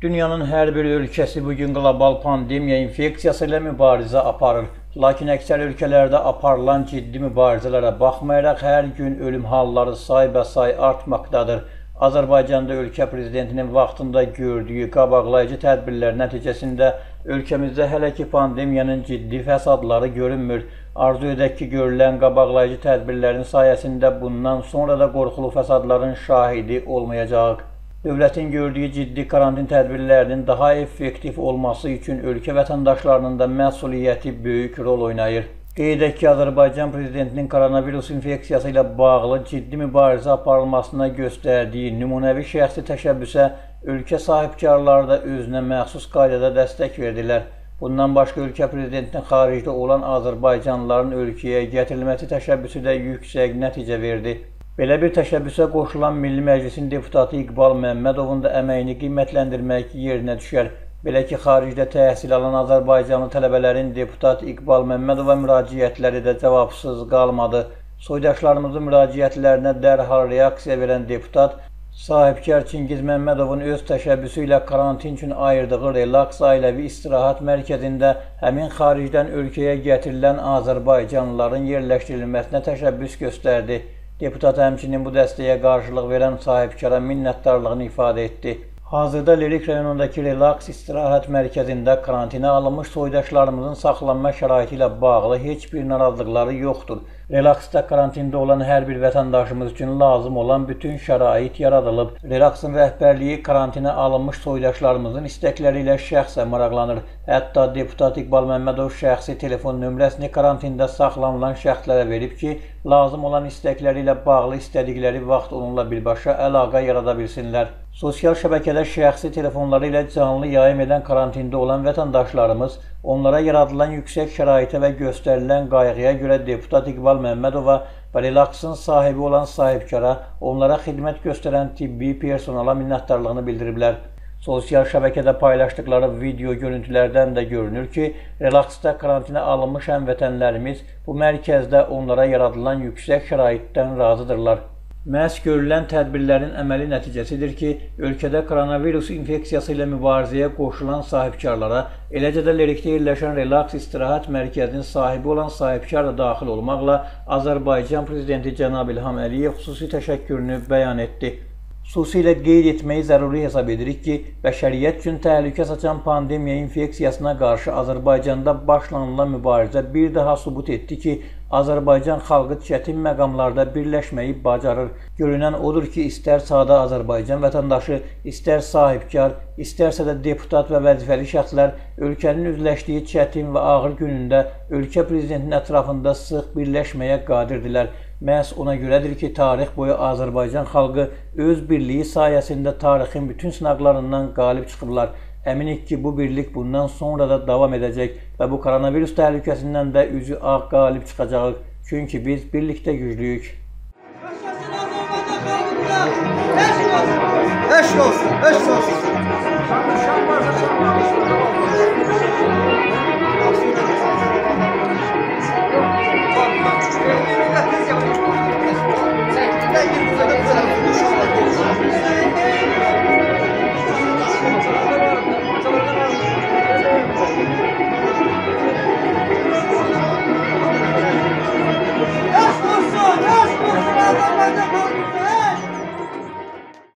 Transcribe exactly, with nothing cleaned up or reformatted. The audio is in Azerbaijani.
Dünyanın hər bir ölkəsi bugün qlobal pandemiya infeksiyası ilə mübarizə aparır. Lakin əksər ölkələrdə aparılan ciddi mübarizələrə baxmayaraq hər gün ölüm halları saybəsay artmaqdadır. Azərbaycanda ölkə prezidentinin vaxtında gördüyü qabaqlayıcı tədbirlər nəticəsində ölkəmizdə hələ ki pandemiyanın ciddi fəsadları görünmür. Arzu edək ki, görülən qabaqlayıcı tədbirlərin sayəsində bundan sonra da qorxulu fəsadların şahidi olmayacaq. Dövlətin gördüyü ciddi karantin tədbirlərinin daha effektiv olması üçün ölkə vətəndaşlarının da məsuliyyəti böyük rol oynayır. Qeyd edək ki, Azərbaycan prezidentinin koronavirus infeksiyası ilə bağlı ciddi mübarizə aparılmasına göstərdiyi nümunəvi şəxsi təşəbbüsə ölkə sahibkarları da özünə məxsus qaydada dəstək verdilər. Bundan başqa ölkə prezidentinin xaricdə olan azərbaycanlıların ölkəyə gətirilməsi təşəbbüsü də yüksək nəticə verdi. Belə bir təşəbbüsə qoşulan Milli Məclisin deputatı İqbal Məmmədovun da əməyini qiymətləndirmək yerinə düşər. Belə ki, xaricdə təhsil alan azərbaycanlı tələbələrin deputat İqbal Məmmədova müraciətləri də cavabsız qalmadı. Soydaşlarımızın müraciətlərinə dərhal reaksiya verən deputat, sahibkar Çingiz Məmmədovun öz təşəbbüsü ilə karantin üçün ayırdığı relaks ailəvi istirahət mərkəzində həmin xaricdən ölkəyə gətirilən azərbaycanlıların yerləşdirilməsinə təşəbbüs göstərdi. Deputat həmçinin bu dəstəyə qarşılıq verən sahibkara minnətdarlığını ifadə etdi. Hazırda Lerik rayonundakı relaks istirahət mərkəzində karantinə alınmış soydaşlarımızın saxlanma şəraiti ilə bağlı heç bir narazılıqları yoxdur. Relaksda karantində olan hər bir vətəndaşımız üçün lazım olan bütün şərait yaradılıb. Relaksın rəhbərliyi karantinə alınmış soydaşlarımızın istəkləri ilə şəxsən maraqlanır. Hətta deputat İqbal Məmmədov şəxsi telefon nömrəsini karantində saxlanılan şəxslərə verib ki, lazım olan istəkləri ilə bağlı istədikləri vaxt onunla birbaşa əlaqə yarada bilsinlər. Sosial şəbəkədə şəxsi telefonları ilə canlı yayım edən karantində olan vətəndaşlarımız onlara yaradılan yüksək şəraitə və göstərilən qayğıya görə deputat İqbal Məmmədova və relaksın sahibi olan sahibkara, onlara xidmət göstərən tibbi personala minnətdarlığını bildiriblər. Sosial şəbəkədə paylaşdıkları video görüntülərdən də görünür ki, relaksda karantinə alınmış həmvətənlərimiz bu mərkəzdə onlara yaradılan yüksək şəraitdən razıdırlar. Məhz görülən tədbirlərin əməli nəticəsidir ki, ölkədə koronavirus infeksiyası ilə mübarizəyə qoşulan sahibkarlara, eləcə də Lerikdə yerləşən relaks istirahət mərkəzinin sahibi olan sahibkar da daxil olmaqla Azərbaycan prezidenti cənab İlham Əliyev xüsusi təşəkkürünü bəyan etdi. Xüsusilə qeyd etməyi zəruri hesab edirik ki, bəşəriyyət üçün təhlükə saçan pandemiya infeksiyasına qarşı Azərbaycanda başlanılan mübarizə bir daha sübut etdi ki, Azərbaycan xalqı çətin məqamlarda birləşməyi bacarır. Görünən odur ki, istər sadə Azərbaycan vətəndaşı, istər sahibkar, istərsə də deputat və vəzifəli şəxslər ölkənin üzləşdiyi çətin və ağır günündə ölkə prezidentinin ətrafında sıx birləşməyə qadirdirlər. Məhz ona görədir ki, tarix boyu Azərbaycan xalqı öz birliyi sayəsində tarixin bütün sınaqlarından qalib çıxıblar. Əminik ki, bu birlik bundan sonra da davam edəcək və bu koronavirus təhlükəsindən də üzü ağ qalib çıxacağıq. Çünki biz birlikdə güclüyük. Eşk olsun, eşk olsun, eşk olsun.